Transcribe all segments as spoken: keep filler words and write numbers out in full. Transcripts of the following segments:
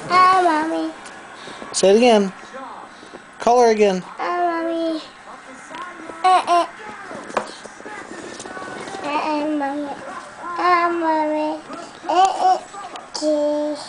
Hi, Mommy. Say it again. Call her again. Hi, Mommy. Eh, eh. Eh, eh, Mommy. Hi, Mommy. Eh, eh. Cheese.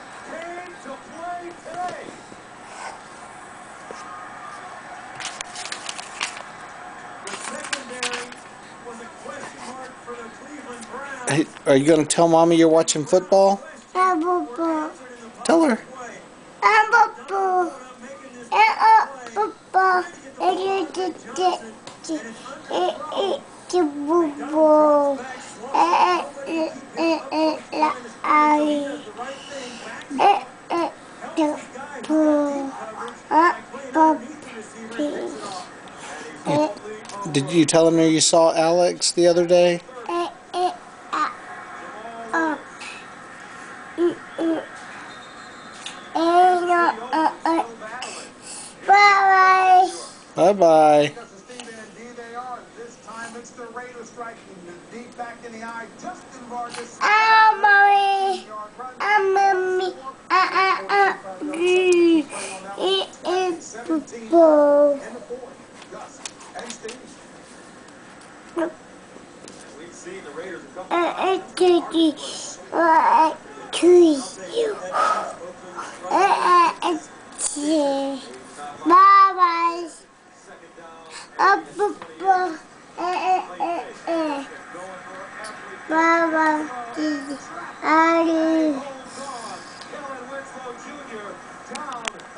Hey, are you going to tell Mommy you're watching football? Hi, Boo-boo. Tell her. Hi, Boo-boo. Eh, oh, Boo-boo. Eh, eh, eh, eh, eh, eh, eh, Boo-boo. Eh, eh, eh, eh, eh, la, ay. Eh, eh, Boo-boo. Ah, Puppy. You, Eh, did you tell her you saw Alex the other day? eh, eh, ah, oh. Mm, mm. Eh, no, uh, uh. Bye-bye. Bye-bye. Ah, Mommy. Ah, Mommy. Ah, ah, ah. Mm. It is football. Uh, uh, Kitty. Uh, to you. Uh, uh, uh, Bye-bye. Uh, Papa. Uh, uh, uh, uh. Bye-bye. Daddy.